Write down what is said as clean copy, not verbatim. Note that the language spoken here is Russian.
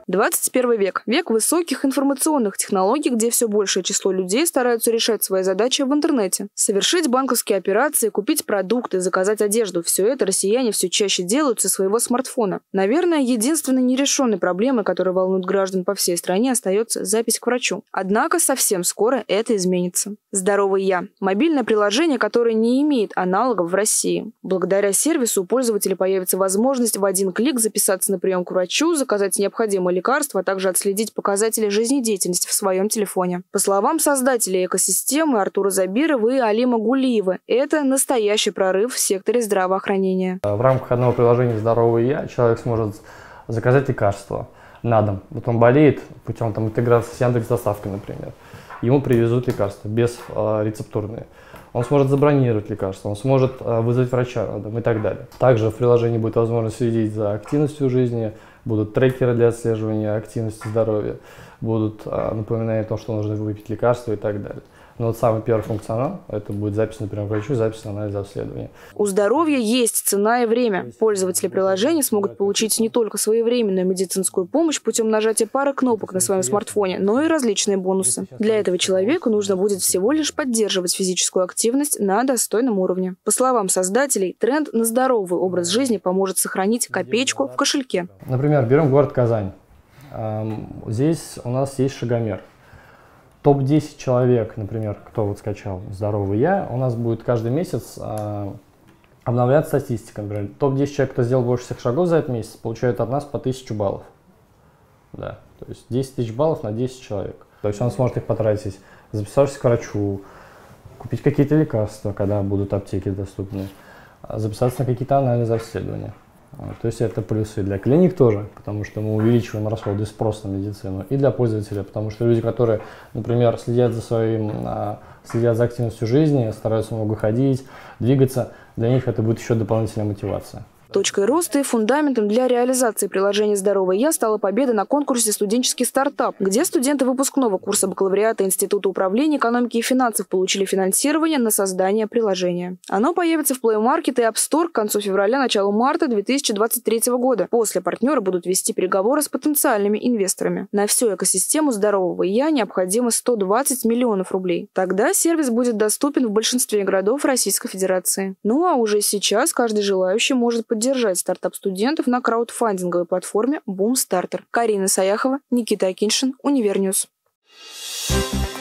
21 век – век высоких информационных технологий, где все большее число людей стараются решать свои задачи в интернете. Совершить банковские операции, купить продукты, заказать одежду – все это россияне все чаще делают со своего смартфона. Наверное, единственной нерешенной проблемой, которая волнует граждан по всей стране, остается запись к врачу. Однако совсем скоро это изменится. «Здоровый я» – мобильное приложение, которое не имеет аналогов в России. Благодаря сервису у пользователя появится возможность в один клик записаться на прием к врачу, заказать необходимые лекарства, а также отследить показатели жизнедеятельности в своем телефоне. По словам создателей экосистемы Артура Забирова и Алима Гулиева, это настоящий прорыв в секторе здравоохранения. В рамках одного приложения «Здоровый я» человек сможет заказать лекарства на дом. Вот он болеет путем интеграции с Яндекс.Доставкой, например. Ему привезут лекарства рецептурные. Он сможет забронировать лекарства, он сможет вызвать врача на дом и так далее. Также в приложении будет возможность следить за активностью жизни, будут трекеры для отслеживания активности здоровья, будут напоминания о том, что нужно выпить лекарства и так далее. Но вот самый первый функционал – это будет запись, например, к врачу, запись анализа обследования. У здоровья есть цена и время. Пользователи приложения смогут получить не только своевременную медицинскую помощь путем нажатия пары кнопок на своем смартфоне, но и различные бонусы. Для этого человеку нужно будет всего лишь поддерживать физическую активность на достойном уровне. По словам создателей, тренд на здоровый образ жизни поможет сохранить копеечку в кошельке. Например, берем город Казань. Здесь у нас есть шагомер. Топ-10 человек, например, кто вот скачал «Здоровый я», у нас будет каждый месяц обновляться статистика. Например, топ-10 человек, кто сделал больше всех шагов за этот месяц, получают от нас по 1000 баллов. Да, то есть 10 тысяч баллов на 10 человек. То есть он сможет их потратить, записавшись к врачу, купить какие-то лекарства, когда будут аптеки доступны, записаться на какие-то анализы, обследования. То есть это плюсы для клиник тоже, потому что мы увеличиваем расходы и спрос на медицину, и для пользователя, потому что люди, которые, например, следят за активностью жизни, стараются много ходить, двигаться, для них это будет еще дополнительная мотивация. Точкой роста и фундаментом для реализации приложения «Здоровый я» стала победа на конкурсе «Студенческий стартап», где студенты выпускного курса бакалавриата Института управления экономики и финансов получили финансирование на создание приложения. Оно появится в Play Market и App Store к концу февраля, началу марта 2023 года. После партнеры будут вести переговоры с потенциальными инвесторами. На всю экосистему «Здорового я» необходимо 120 миллионов рублей. Тогда сервис будет доступен в большинстве городов Российской Федерации. Ну а уже сейчас каждый желающий может поддержать стартап студентов на краудфандинговой платформе Boom Starter. Карина Саяхова, Никита Акиньшин, Универньюз.